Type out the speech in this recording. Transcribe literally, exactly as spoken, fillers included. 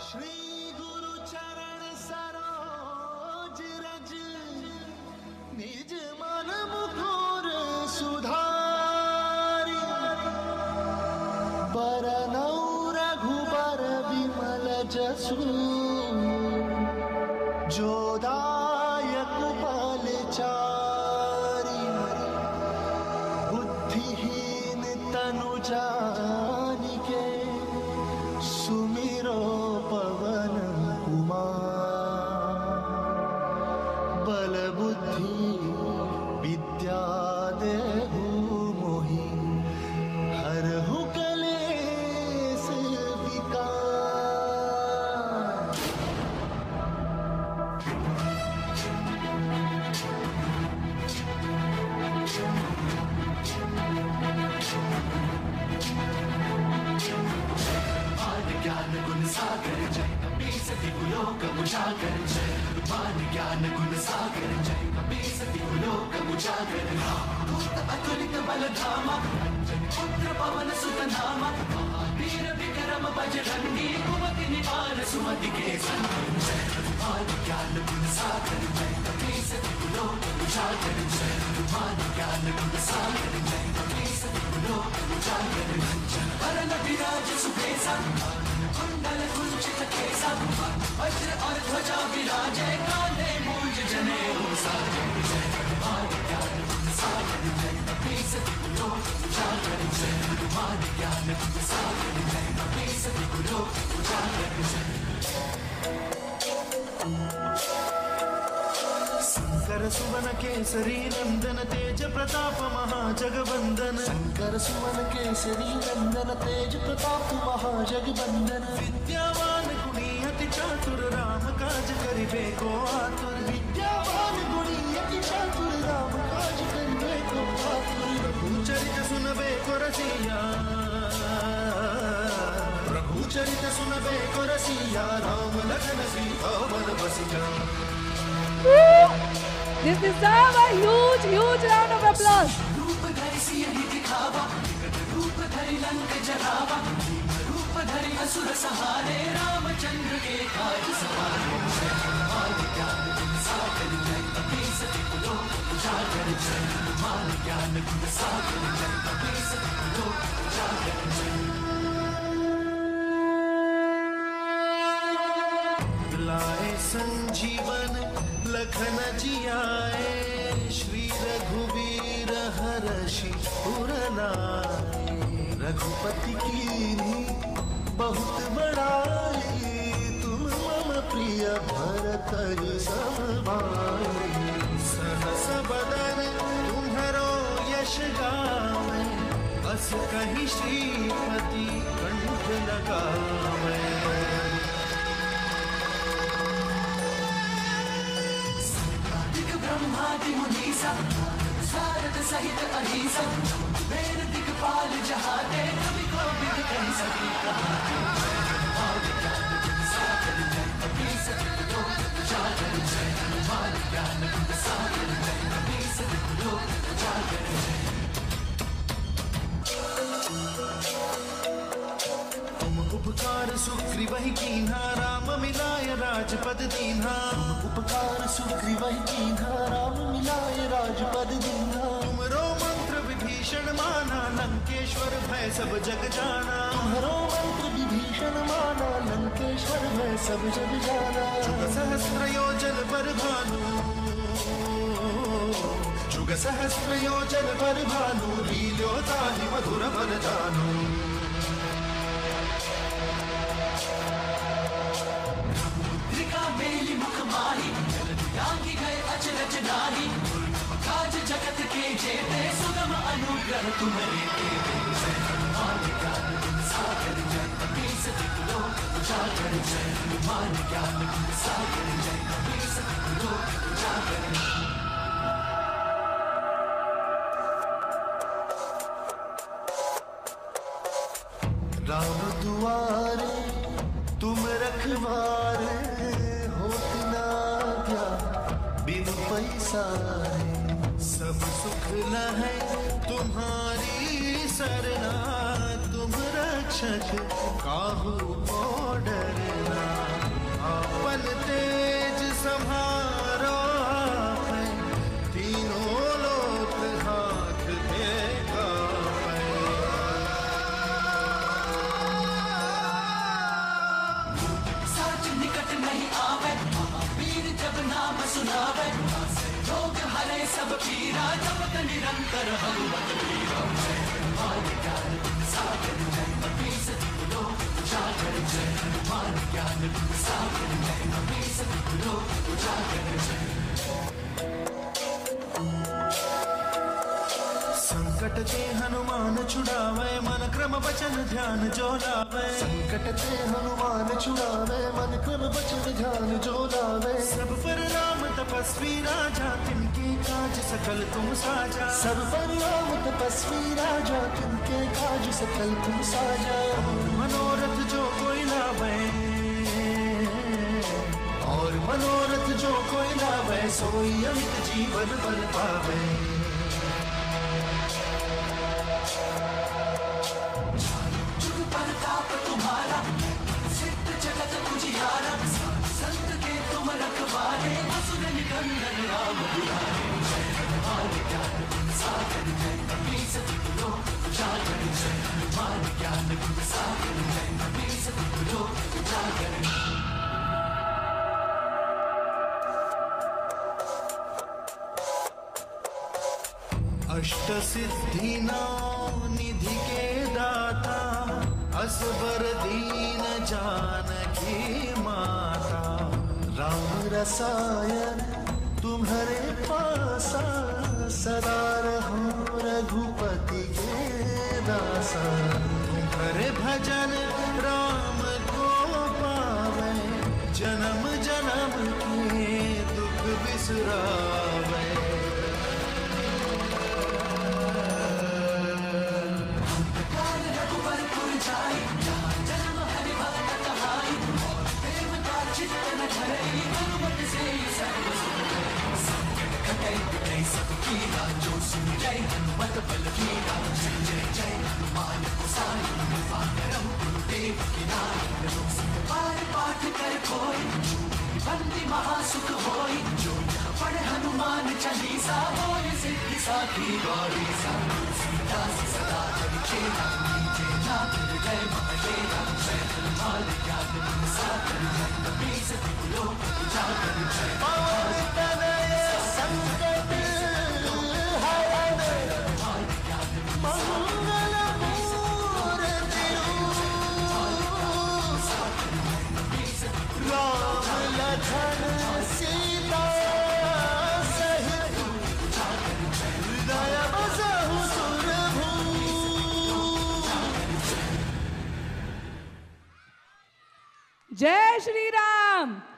श्री गुरु चरण सरोज रज निज मन मुकुर सुधारी बरनौ रघुबर विमल जसु जोदायक फलचारी बुद्धिहीन तनु जानिके सुमिरो पवन कुमार बल बुद्धि विद्या देहु मोहि हरहु कलेश विकार। ज्ञान गुण सागर जय कपीस दिगुलोक उजागर जय मान ज्ञान गुण सागर जय कपीस दिगुलोक उजागर भूत अतुलित बल धामा पुत्र पवन सुत नामा वीर विक्रम बजरंगी कुमति निवार सुमति के संजय मान ज्ञान गुण सागर जय कपीस दिगुलोक उजागर जय मान ज्ञान गुण सागर जय कपीस दिगुलोक उजागर वरन विराज सुबेसा कुंडल कुंचित केसा वज्र और ध्वजा विराजे कांधे मूंज जनेऊ साजे जय मान ज्ञान गुण सागर जय कपीस दिगुलोक उजागर जय मान ज्ञान गुण सागर जय कपीस दिगुलोक उजागर जय। शंकर सुवन केसरी नंदन तेज प्रताप महाजगवंदन शंकर सुवन केसरी नंदन तेज प्रताप महाजगवंदन विद्यावान गुणी अति चातुर राम काज करिबे को आतुर विद्यावान गुणी अति चातुर राम काज करिबे को आतुर प्रभु चरित सुनबे को रसिया प्रभु चरित सुनबे को रसिया राम लखन सीता वन बसिया। This deserves a huge, huge round of applause. रूप धरि सियहि दिखावा रूप धरि लंक जरावा रूप धरि असुर सहारे रामचंद्र के काज सवारे मान ज्ञान गुण सागर जय कपीस दिगुलोक उजागर जय मान ज्ञान गुण सागर जय कपीस दिगुलोक उजागर जय। लाए संजीवन लखन जियाए श्री रघुवीर हरषि उर लाए रघुपति कीन्ही बहुत बड़ाई तुम मम प्रिय भरत सम भाई सहस बदन तुम्हरो यश गावे बस कहीं श्रीपति कंठ लगावे। ब्रह्मादि मुनीसा सारद सहित अहिसा वेद दिक्पाल जहाते कवि को विद कहि सके कहाते मान ज्ञान गुण सागर जय कपीस दिगुलोक उजागर जय मान ज्ञान गुण सागर जय कपीस दिगुलोक उजागर जय। तुम उपकार सुग्रीवहि कीन्हा राम मिलाय राजपद दीन्हा उपकार सुग्रीवहि कीन्हा राम मिलाय राजपद दीन्हा तुमरो मंत्र विभीषण माना लंकेश्वर भय सब जग जाना तुमरो मंत्र विभीषण माना लंकेश्वर भय सब जग जाना जुग सहस्त्र योजन पर भानु जुग सहस्त्र योजन पर भानु लील्यो ताहि मधुर बल जानु। मेली मुख माही जलदियांगी गए अचरज नाही काज जगत के जेते सुगम अनुग्रह तुम्हारे जय मान ज्ञान गुण सागर जय कपीस दिगुलोक उजागर जय मान ज्ञान गुण सागर जय कपीस दिगुलोक उजागर। राम दुआरे तुम रखवारे होत ना क्या बिनु पैसारे सब सुख लहै तुम्हारी सरना तुम रक्ष रक्षक काहू को डरना। अपन तेज सम्हारो आपै, तीनों लोक हाथ थे कापै। साच निकट नहीं आवे, वीर जब नाम सुनावे। रोग हरे सब पीरा, जपत निरंतर हनुमत वीरा। हनुमान ज्ञान गुण सागर जय, कपीस तिहु लोक उजागर जय। हनुमान ज्ञान गुण सागर जय, कपीस तिहु लोक उजागर जय। संकट ते हनुमान छुड़ावे, मन क्रम वचन ध्यान जो लावे। संकट ते हनुमान छुड़ावे, मन क्रम वचन ध्यान जो लावे। सब पर राम तपस्वी राजा, तिनके काज सकल तुम साजा। सब पर राम तपस्वी राजा, तिनके काज सकल तुम साजा। मनोरथ जो कोई लावे, और मनोरथ जो कोई लावे, सोई अमित जीवन बल पावे। जुग परताप तुम्हारा, सिद्ध जगत उजियारा। संत के तुम रखवारे, असुर निकंदन राम दुलारे। जय हनुमान ज्ञान गुण सागर जय, कपीस तिहु लोक उजागर जय। हनुमान ज्ञान गुण सागर जय, कपीस तिहु लोक उजागर जय। अष्ट सिद्धि नौ निधि के दाता, असबर दीन जानकी माता। राम रसायन तुम्हारे पासा, सदा रहो रघुपति के दासा। तुम्हारे भजन राम को पावे, जन्म जन्म के दुख बिसरावे। काल रघुबर पुर जाई, जहाँ जन्म हरि भक्त कहाई। और देवता चित्त न धरई, हनुमत से सर्व सुख करई। संकट कटै मिटै सब पीरा, जो सुमिरै हनुमत बल वीरा। जय जय जय हनुमान गोसाई, कृपा करहु गुरुदेव की नाई। रोसित पार पाठ कर कोई, बंदी महासुख होई। जो यह पढ़े हनुमान चालीसा, होय सिद्धि साखी गौरी सा। सीता से सदा चेता, नीचे नाथ हृदय महडेरा। जय हनुमान ज्ञान गुण सागर जय, कपीस तिहु लोक उजागर जय। और तनय संकट हरण, मंगल मूर्ति रूप। राम लखन सीता सहित, हृदय बसहु सुरभूप। जय श्री राम।